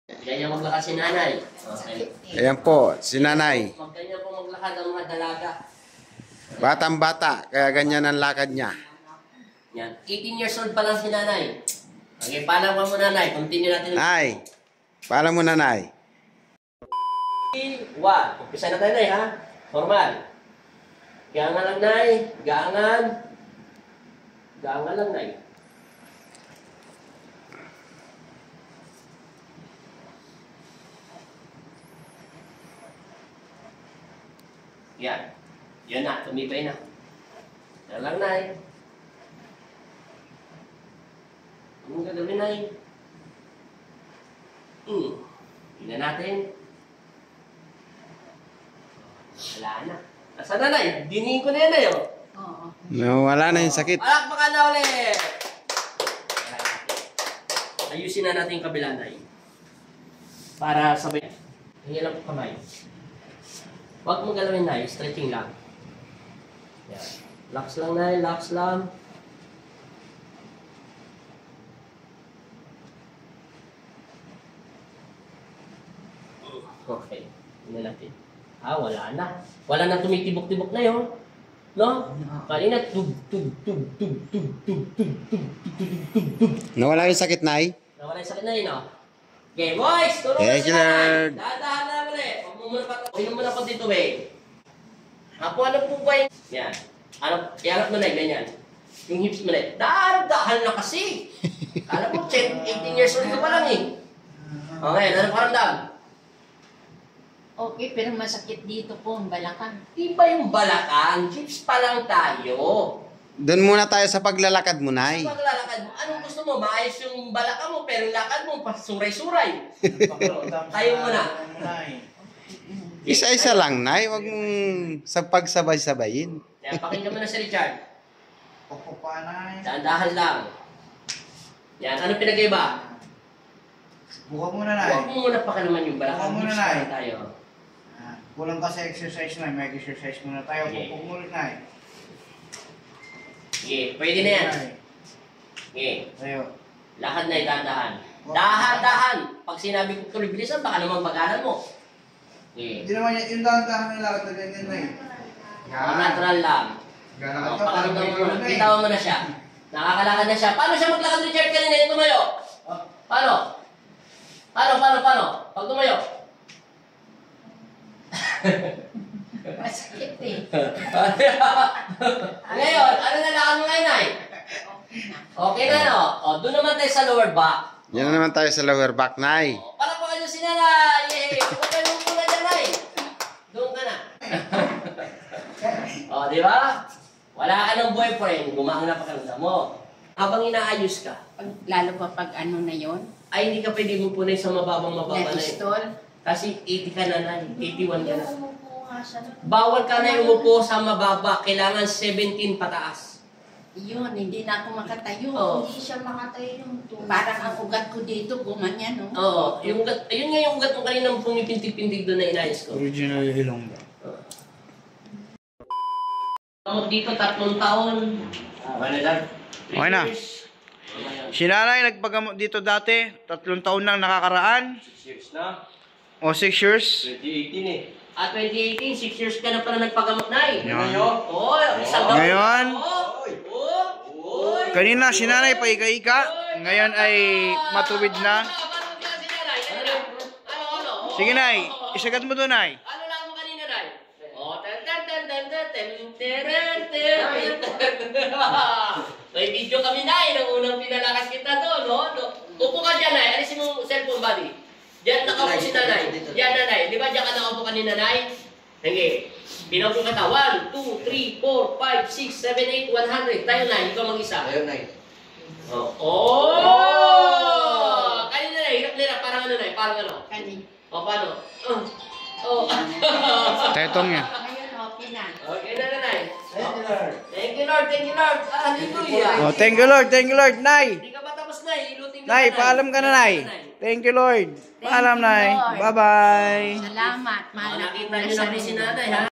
Ganyan maglakad si nanay. Okay. Ayan po, si nanay. Ganyan po maglakad ang mga dalaga. Batang-bata, kaya ganyan ang lakad niya. Yan. 18 years old pa lang si nanay. Okay, paalam mo nanay. Continue natin. Nay, paalam mo nanay. 1. Umpisa na tayo nay ha. Formal. Gaangan lang nay. Gaangan. Gaangan lang nay. Yan. Yan na. Tumibay na. Yan lang nay. Anong gagawin nay? Tingnan natin. Wala na. Nasaan na nay? Dinihin ko na yan nay oh. Oo. No, wala na yung sakit. Palakpakan na ulit! Ayusin na natin yung kabila nay. Para sabay. Hingi lang po kamay. Huwag mong galawin nay. Stretching lang. Yan. Relax lang nay. Relax lang. Okay. Tingnan natin. Wala na. Wala na tumitibok-tibok na yun. No? Kanina, tug. Nawala yung sakit, nay? Nawala yung sakit na yun, no? Okay, boys! Tulong na Thank you, Lord. Dahan-dahan na muli. Huwag mo muna pa. Inom mo na pa dito, eh. Apo, ano po ba yun? Yan. Ano, iangat mo na, ganyan. Yung hips mo na. Dahan-dahan na kasi. Alam mo, 18 years old ka pa lang, eh. Okay, ano paramdam? Okay, pero masakit dito po ang balakang. Iba yung balakang. Hips pa lang tayo. Doon muna tayo sa paglalakad mo, nay. Sa paglalakad mo, anong gusto mo? Maayos yung balakang mo, pero yung lakad mo, suray-suray. Tayo mo na. Isa-isa lang, nay. Huwag mong sa pagsabay-sabayin. Yan, pakinggan mo na si Richard. Opo pa, nay. Dahan-dahan lang. Yan, ano pinag-iba? Buka muna, nay. Huwag mo muna pakalaman yung balakang. Huwag muna, Hips pa Nay. lang tayo. Kulang ka sa exercise, nay. May exercise muna tayo. Okay. Pupuk muna, nay. Sige, pwede na yan. Nay. Sige, Tayo. lakad na dahan-dahan. Dahan-dahan. Pag sinabi ko tuloy bilisan, baka naman pagalan mo. Sige. Hindi naman yan. Yung dahan-dahan na lakad na ganyan, nay. Natural lang. Gana Oh, ka pa. pakiramdam mo na. Bitawan mo na siya. Nakakalakad na siya. Paano siya maglakad, Richard, kanina yung tumayo? Paano? Paano? Pag tumayo? Masakit eh. Ngayon, ano na lakad mo ngayon, Nay? Okay na, no? O, doon naman tayo sa lower back. Yan na naman tayo sa lower back, nay. O, palakpakan niyo si Nanay. Yay! Huwag kayo muna dyan, Nay. Doon ka na. O, di ba? Wala ka ng boyfriend, gumang na pakiramdam mo. Habang inaayos ka, Lalo pa pag ano na yon, ay hindi ka pwede magpunay sa mababa na yun. na-install. Kasi 80 ka na na, 81 ka na. Bawal ka na umupo sa mababa, kailangan 17 pataas. Yun, hindi na ako makatayo. Oo. Hindi siya makatayo. Parang ang ugat ko dito, gumanyan, no? Oo, yung ugat, ayun nga yung ugat mo kaninang pumipintig-pintig doon na inayos ko. Original hilong ba? Dito 3 taon. Wala lang. Okay na. Si nanay nagpagamot dito dati. 3 taon nang nakakaraan. 6 years na. O 6 years. 2018 eh. 2018, 6 years ka na pala nagpagamot na eh. Yan. Oo, isang taon. Ngayon, Oo. kanina si nanay paika-ika. Ngayon ay matuwid na. Sige, nay. Isagad mo doon, nay. Ano lang mo kanina, Nay? May video kami, Nay, nung unang pinalakas kita doon, no? Upo ka dyan, Nay. Alisin mo cellphone, buddy. Diyan nakaupo si Nanay. Diyan, Nanay. Di ba diyan ka nakaupo kanina, Nay? Sige. Pinaupo ka ta. 1, 2, 3, 4, 5, 6, 7, 8, 100. Tayo, Nay. Ikaw mag-isa. Ayun, nay. Oh! Kanina, Nay. Hirap-hirap. Parang ano, Nay? Parang ano? Kani. O, paano? Oh. Tetong yan. Ngayon, okay na. Okay na, Nanay. Thank you, Lord. Thank you, Lord. Hallelujah. Oh, thank you, Lord. Thank you, Lord. Nay. Hindi ka pa tapos, Nay. Ilutin ka Nay, na, paalam ka na, nay. Thank you, Lord. Paalam, nay. Lord. Bye-bye. Salamat. Mahal na Nakita niyo na si Nanay, ha?